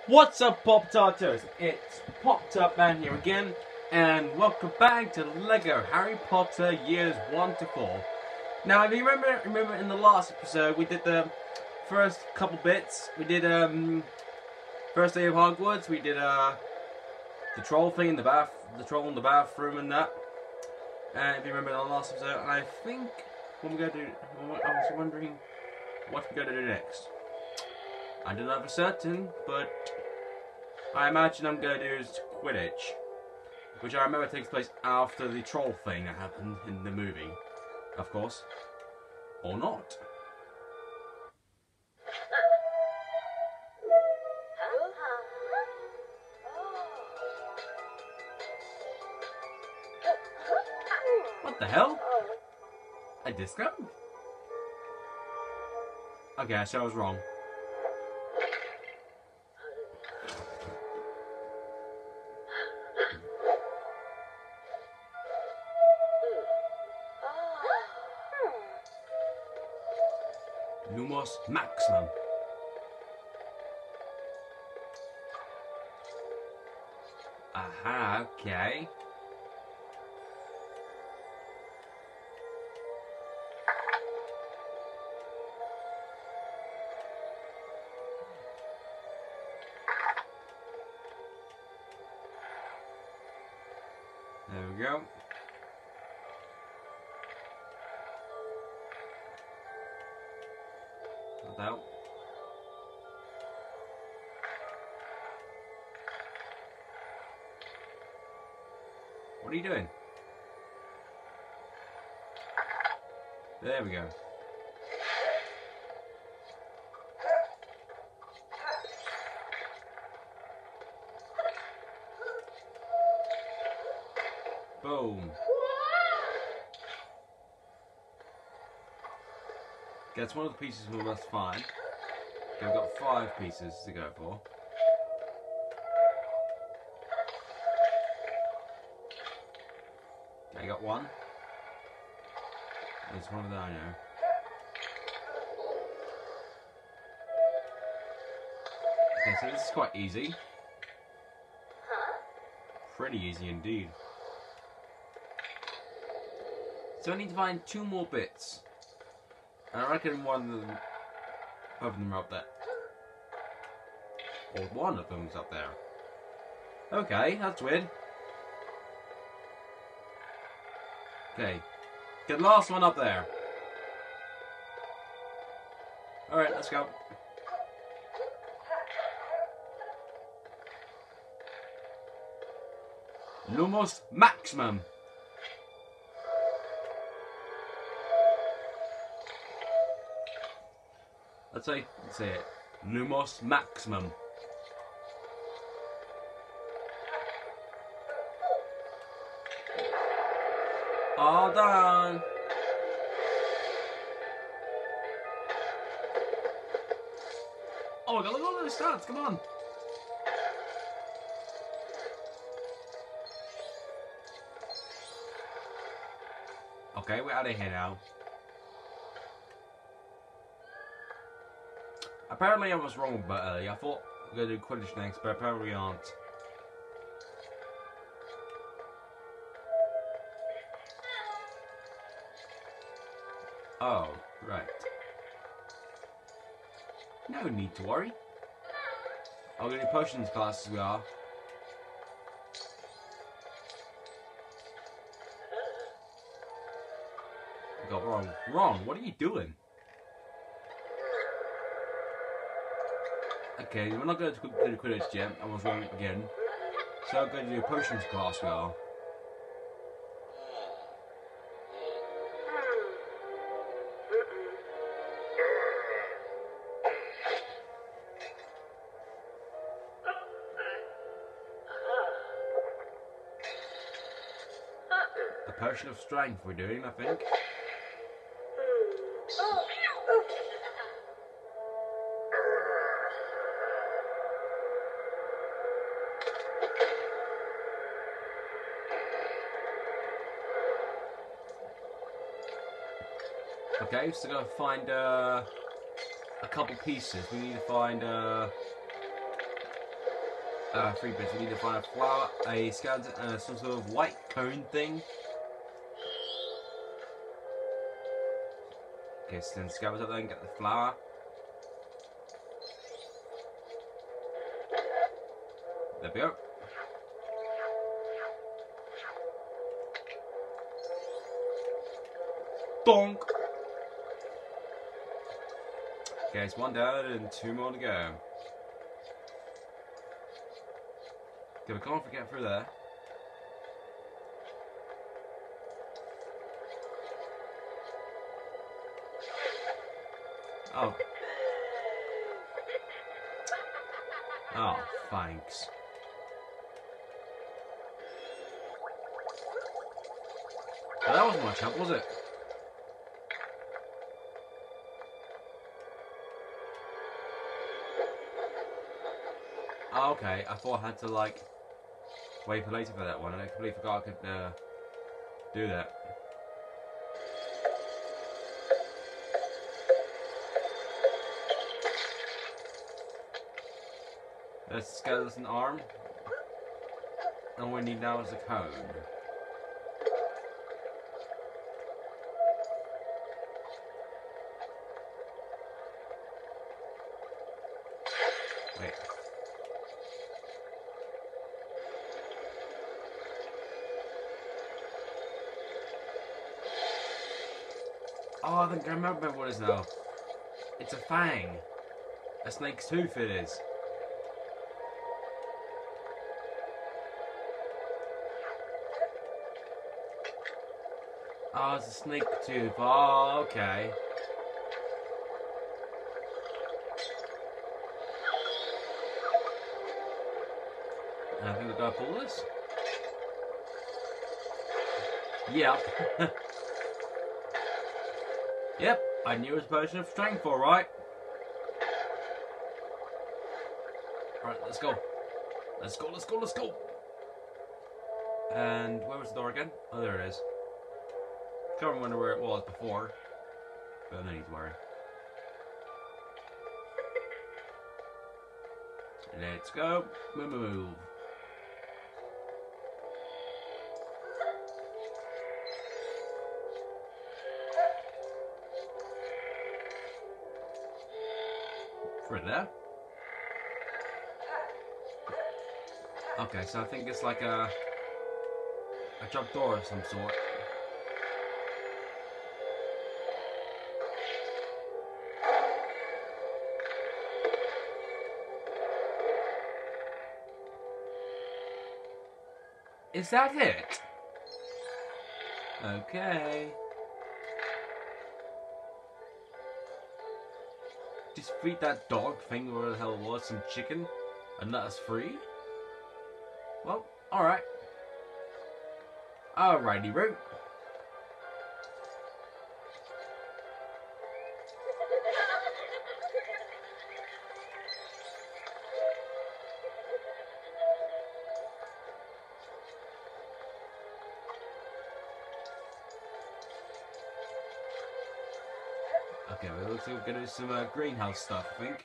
What's up, Pop Tartos? It's Pop Tart Man here again, and welcome back to LEGO Harry Potter Years 1 to 4. Now, if you remember in the last episode, we did the first couple bits. We did first day of Hogwarts. We did the troll thing in the the troll in the bathroom and that. And if you remember in the last episode, I think what we're gonna do. I was wondering what we're gonna do next. I don't know for certain, but I imagine I'm going to do is Quidditch, which I remember takes place after the troll thing that happened in the movie, of course, or not. What the hell? A disco? Okay, so I was wrong. Lumos Maximum. Aha, okay. There we go. Out. What are you doing? There we go. Boom. That's one of the pieces we must find. Okay, we've got 5 pieces to go for. Okay, I got 1. There's one of that I know. Okay, so this is quite easy. Pretty easy indeed. So I need to find 2 more bits. And I reckon both of them are up there. Or one of them's up there. Okay, that's weird. Okay. Get the last one up there. Alright, let's go. Lumos Maximum. Let's say it. Lumos Maximum. All done. Oh my god, look at all those stats, come on. Okay, we're out of here now. Apparently I was wrong about earlier. I thought we were going to do Quidditch next, but apparently we aren't. Oh, right. No need to worry. I'm going to do potions class as we are. I got wrong. Wrong, what are you doing? Okay, we're not going to do the Quidditch yet. I was wrong again. So I'm going to do potions class we are. The potion of strength we're doing, I think. Okay, so gotta find a couple pieces. We need to find 3 bits. We need to find a flower, a skeleton, and some sort of white cone thing. Okay, so then scavenge up there and get the flower. There we go. Bonk! Okay, it's 1 down and 2 more to go. Okay, we can't forget through there. Oh. Oh, thanks. Well, that wasn't much help, was it? Oh, okay, I thought I had to, like, wait for later for that one, and I completely forgot I could, do that. There's the skeleton arm. And all we need now is a cone. Wait. Oh, I think I remember what it is now. It's a fang. A snake's tooth it is. Oh, it's a snake tooth. Oh, okay. I think we gotta pull this. Yep. Yep, I knew it was a potion of strength, alright. Alright, let's go. Let's go, let's go, let's go. And where was the door again? Oh, there it is. Can't remember where it was before. But no need to worry. Let's go. Move. For there. Okay, so I think it's like a trap door of some sort. Is that it? Okay. Just feed that dog thing, whatever the hell it was, some chicken, and let us free? Well, alright. Alrighty, Root. Okay, well, looks like we're gonna do some greenhouse stuff, I think.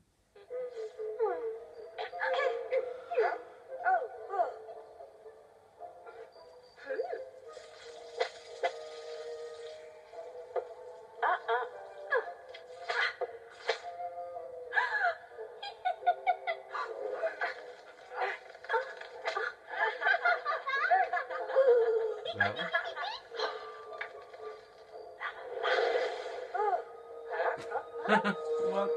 What?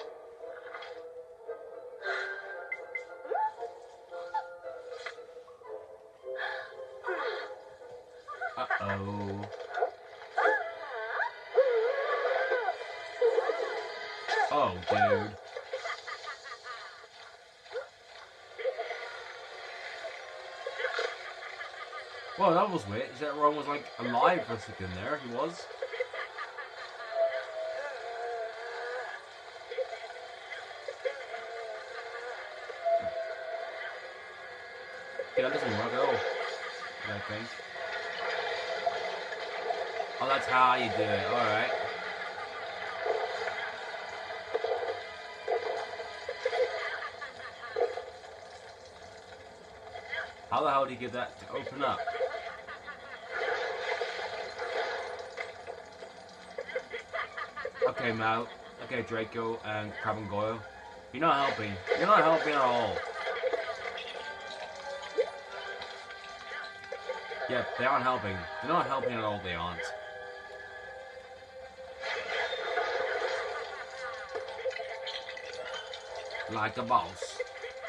Uh-oh. Oh, dude. Well, that was weird. That Ron was like alive for a second there. He was. Yeah, that doesn't work at all. I think. Oh, that's how you do it. Alright. How the hell do you get that to open up? Okay, Mal. Okay, Draco and Crab and Goyle. You're not helping. You're not helping at all. Yeah, they aren't helping. They're not helping at all, they aren't. Like a boss.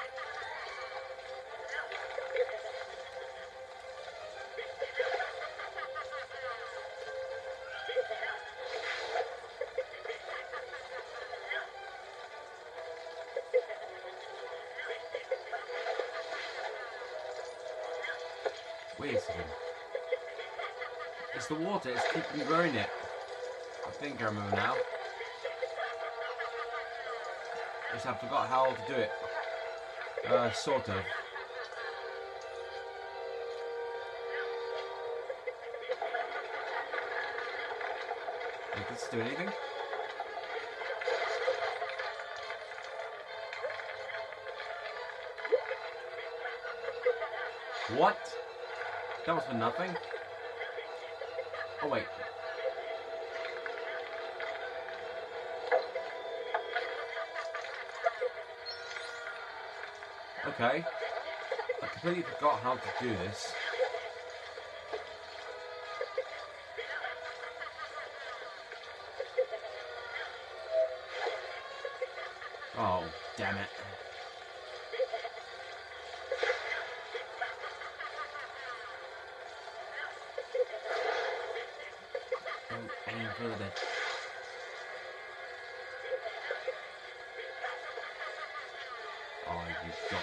Wait a second. It's the water, it's keeping growing it. I think I remember now. Just I forgot how to do it. Sort of. Wait, does this do anything? What? That was for nothing? Oh wait. Okay. I completely forgot how to do this. Oh, damn it. Don't aim further. Oh, you got.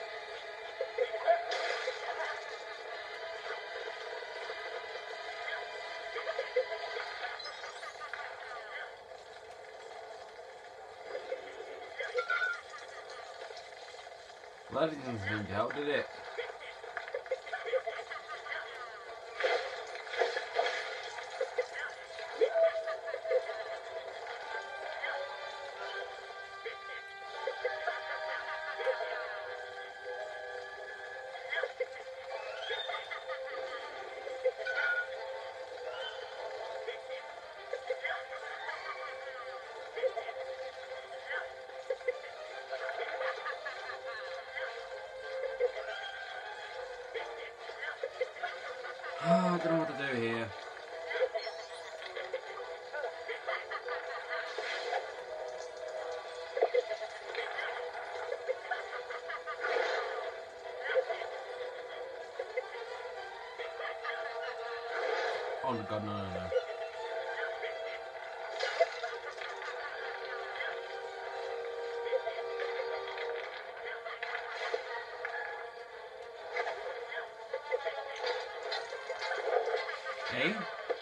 Well, that didn't seem to help, did it? Oh, I don't know what to do here. Oh god, no, no, no. Hey?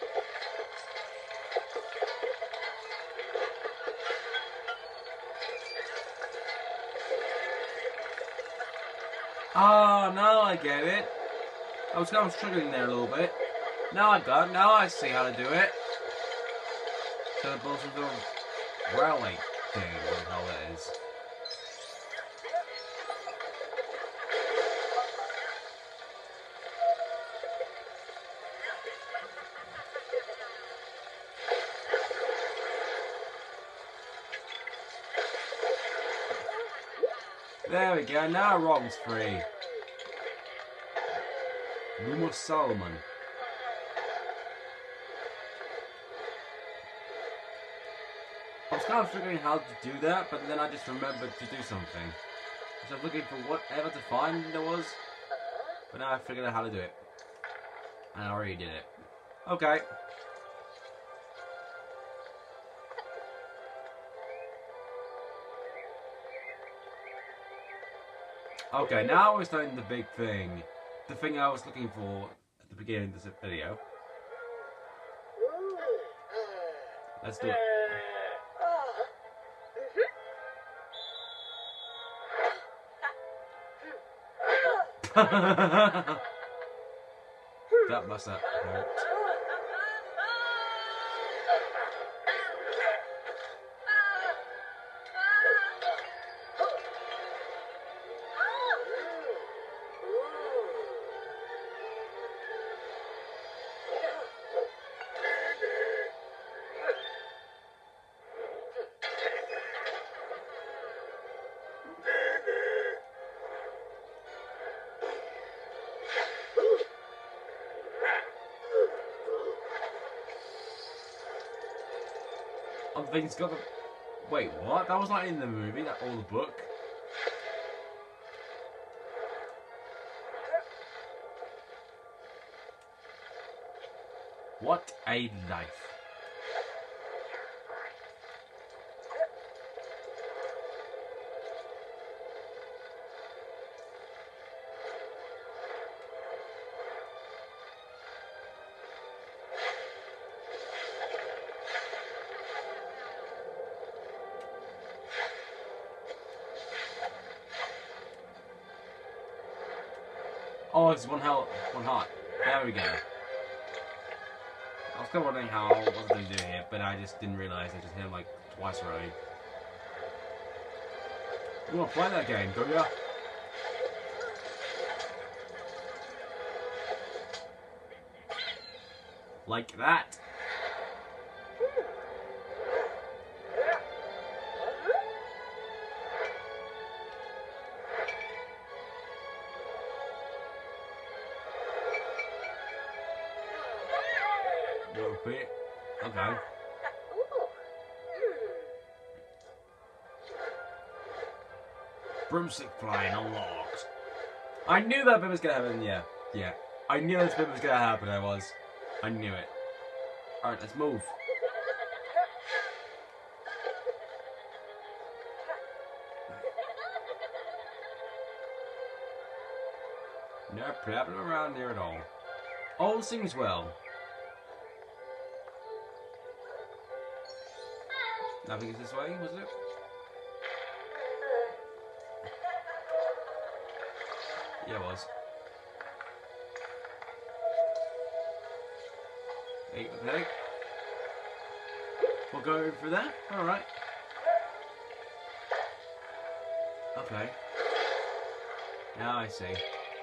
Oh, now I get it. I was kind of struggling there a little bit. Now I got it. Now I see how to do it. So the both of them railway thing, what the hell that is. There we go, now Rob's free. Room of Solomon. I was kind of figuring how to do that, but then I just remembered to do something. So I was looking for whatever to find there was, but now I figured out how to do it. And I already did it. Okay. Okay, now we're starting the big thing. The thing I was looking for at the beginning of this video. Let's do it. That must have hurt. got the thing, he's got the... Wait, what? That was not in the movie, that or the book. What a life. Oh, it's one heart. There we go. I was kind of wondering how I was going to do it, but I just didn't realise I just hit him like twice already. You want to play that game, don't ya? Like that. Little bit. Okay. Broomstick flying unlocked. I knew that bit was gonna happen, yeah. I knew this bit was gonna happen, I knew it. Alright, let's move. No problem around here at all. All seems well. Nothing is this way, was it? Yeah, it was. Okay. We'll go for that? Alright. Okay. Now I see.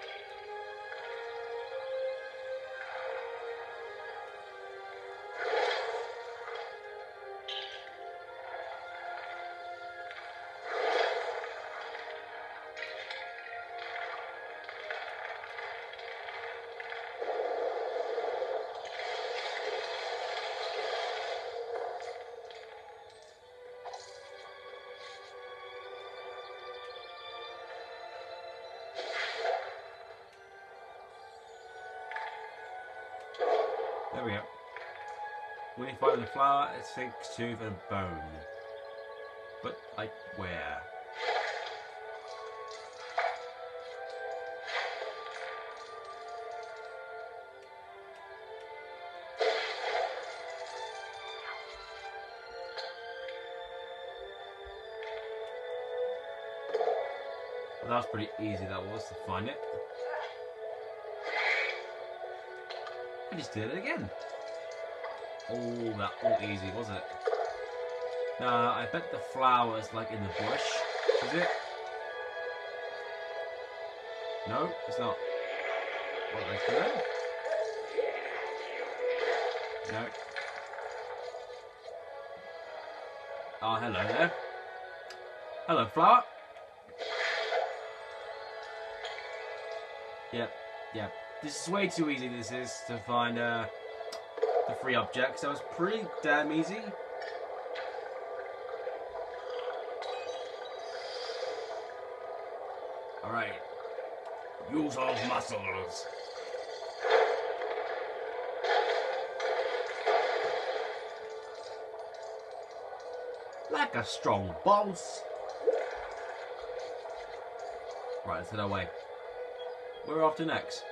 There we go. When you find the flower, it sinks to the bone. But, like, where? Well, that was pretty easy, that was, to find it. I just did it again. Oh, that wasn't easy, was it? No, I bet the flower is like in the bush. Is it? No, it's not. What, that's good? No. Oh, hello there. Hello, flower. Yep. This is way too easy, this is, to find the free objects. That was pretty damn easy. Alright. Use all muscles. Like a strong boss. Right, let's head our way. Where are we off to next?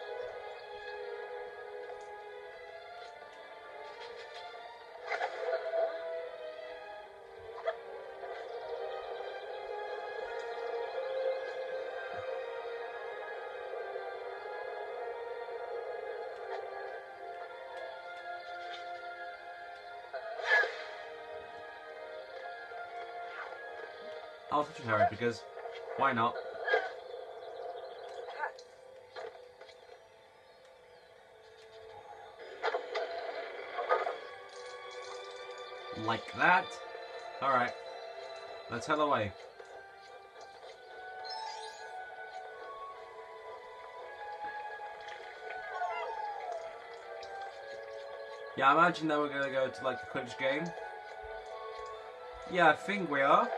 I'll touch you, Harry, because why not? Like that? Alright. Let's head away. Yeah, I imagine that we're gonna go to like the Quidditch game. Yeah, I think we are.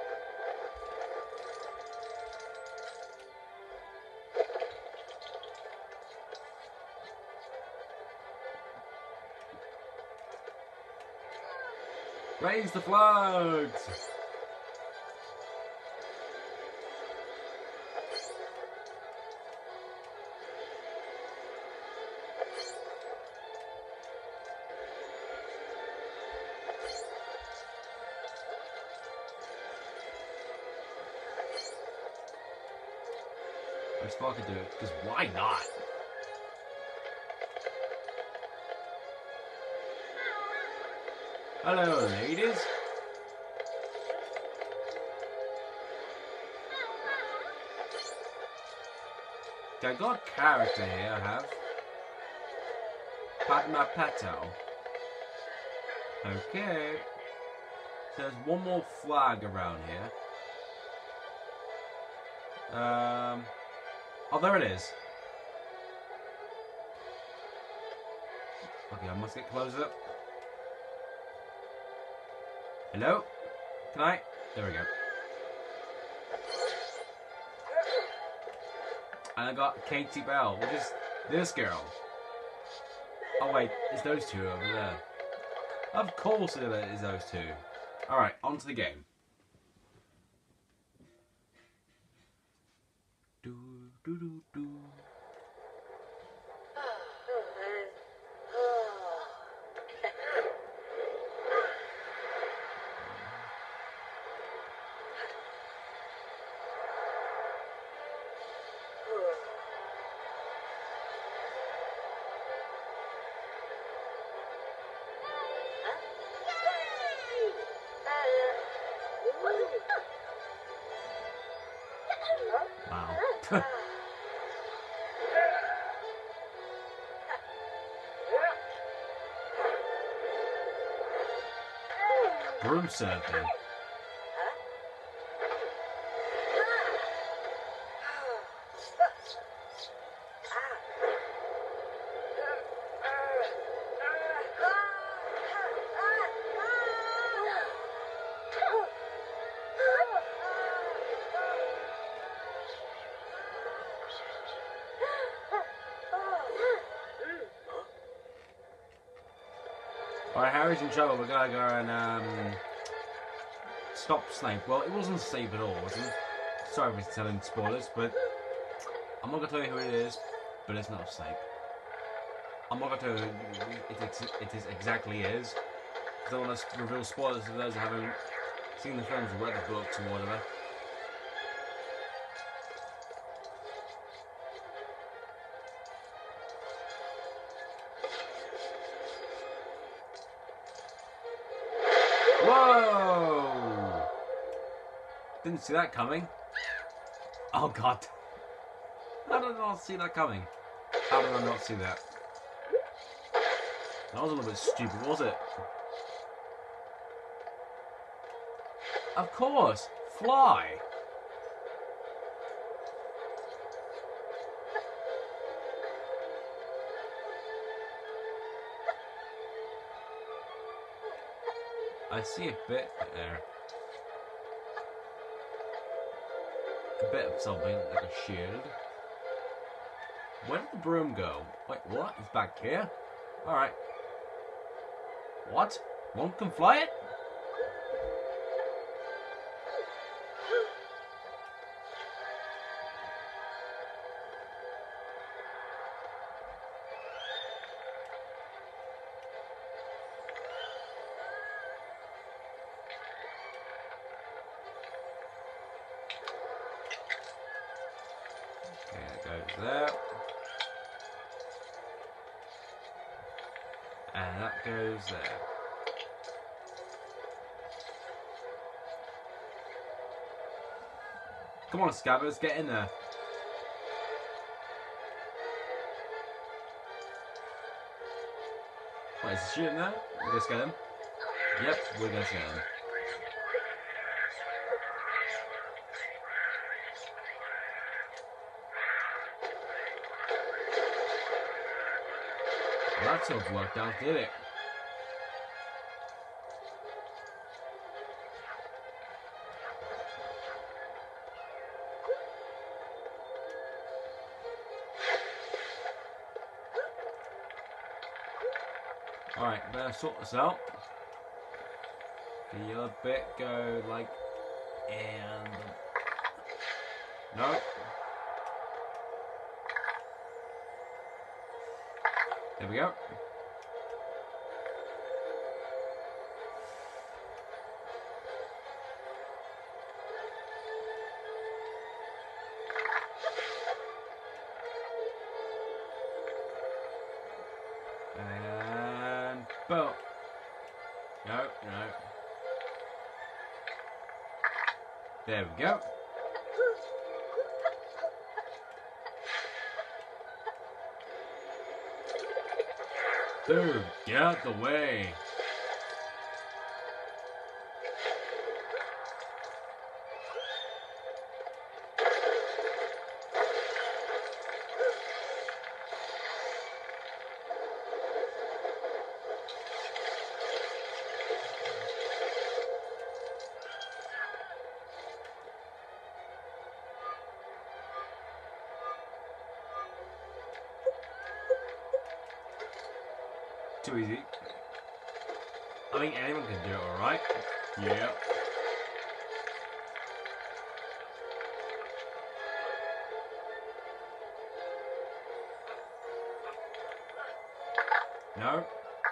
Raise the flags! I just thought I could do it, because why not? Hello, ladies. Okay, I got a character here, I have. Padma Patel. Okay. So there's one more flag around here. Oh, there it is. Okay, I must get closer. Hello? Can I? There we go. And I got Katie Bell, which is this girl. Oh wait, it's those two over there. Of course it is those two. Alright, on to the game. Do, do, do, do. Wow. Broom surfing. Alright, Harry's in trouble. We're gonna go and stop Snape. Well, it wasn't Snape at all, wasn't it? Sorry for telling spoilers, but I'm not gonna tell you who it is, but it's not Snape. I'm not gonna tell you who it is exactly is, because I don't want to reveal spoilers to those who haven't seen the films or read the books or whatever. Whoa! Didn't see that coming. Oh god. How did I not see that coming? How did I not see that? That was a little bit stupid, was it? Of course! Fly! I see a bit there. A bit of something, like a shield. Where did the broom go? Wait, what? It's back here? Alright. What? One can fly it? Okay, it goes there. And that goes there. Come on, Scabbers, get in there. Wait, is he shooting there? We're gonna get him. Yep, we're gonna get him. Well, that sort of worked out, did it? Alright, better sort this out. The yellow bit go like, and no. There we go. And boom. No. There we go. Dude, get out the way. Too easy. I think anyone can do it, alright? Yeah. No.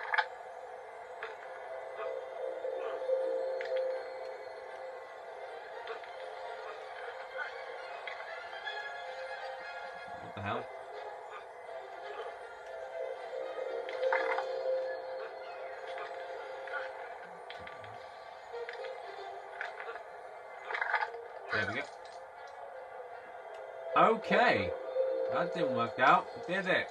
What the hell? There we go. Okay. That didn't work out, did it?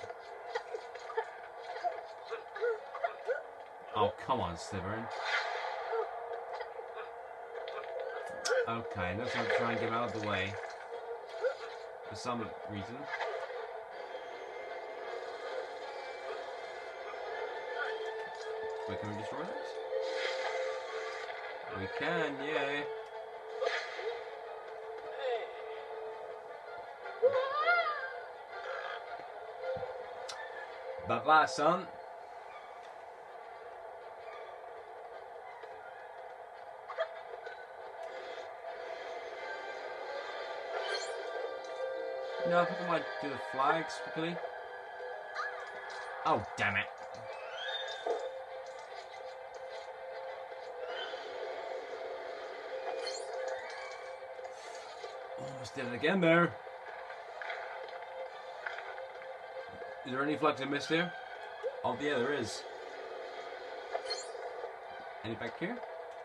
Oh, come on, Slytherin. Okay, let's not try and get out of the way. For some reason. Wait, can we destroy this? We can, yay. Bye-bye, son. No, I think I might do the flags quickly. Oh, damn it. Almost did it again there. Is there any flags I missed here? Oh, yeah, there is. Any back here?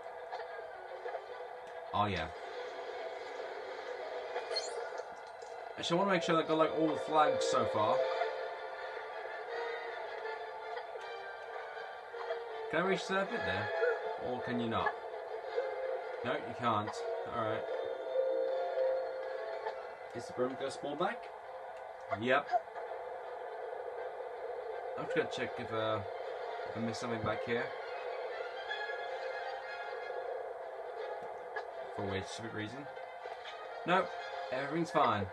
Oh, yeah. Actually, I want to make sure that I got like all the flags so far. Can I reach that bit there? Or can you not? No, you can't. Alright. Is the broom gonna spawn back? Yep. I'm just gonna check if I missed something back here. For a weird stupid reason. Nope, everything's fine.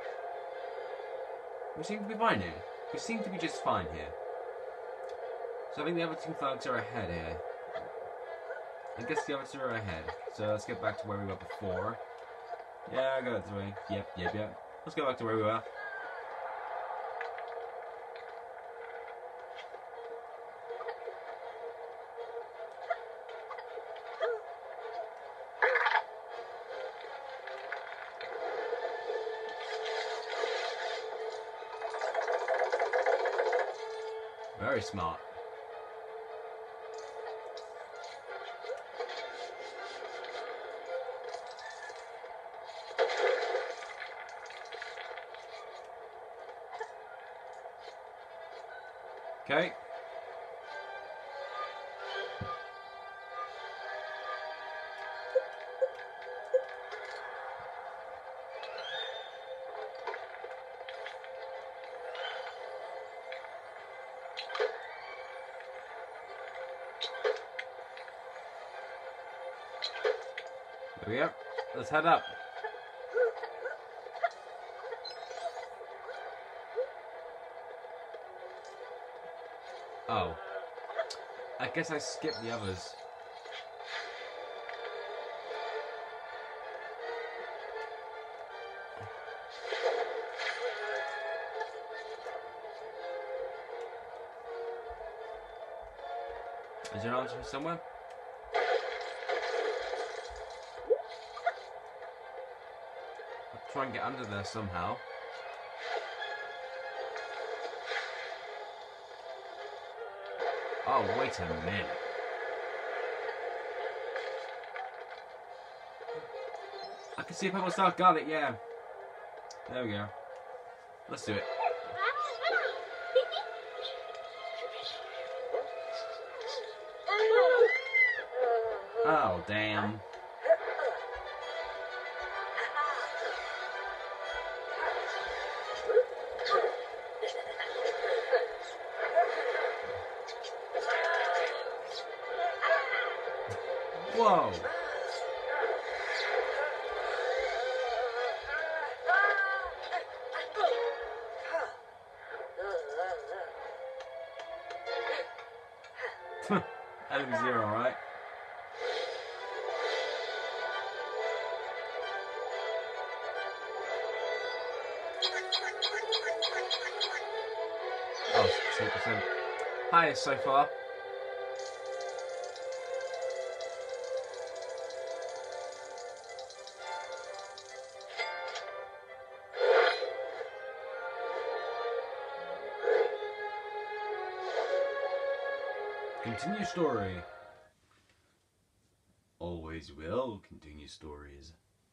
We seem to be fine here. We seem to be just fine here. So I think the other two thugs are ahead here. I guess the other two are ahead. So let's get back to where we were before. Yeah, I got it this way. Yep. Let's go back to where we were. Very smart. Okay. There we go. Let's head up. Oh. I guess I skipped the others. Is there an answer somewhere? I'll try and get under there somehow. Oh, wait a minute. I can see a purple star. Got it, yeah. There we go. Let's do it. Oh, damn. Whoa. Adam Zero, right? Oh, 2%. Highest so far. Continue story. Always will continue stories.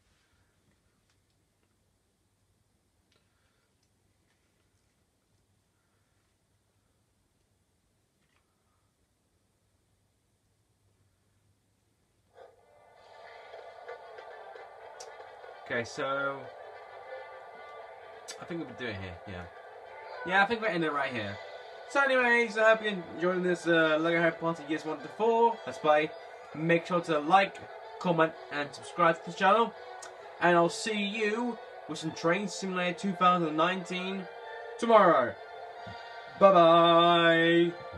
Okay, so I think we'll do it here, yeah. Yeah, I think we're ending it right here. So anyways, I hope you enjoyed this LEGO Harry Potter Years 1 to 4 Let's Play. Make sure to like, comment and subscribe to the channel. And I'll see you with some Train Simulator 2019 tomorrow. Bye bye!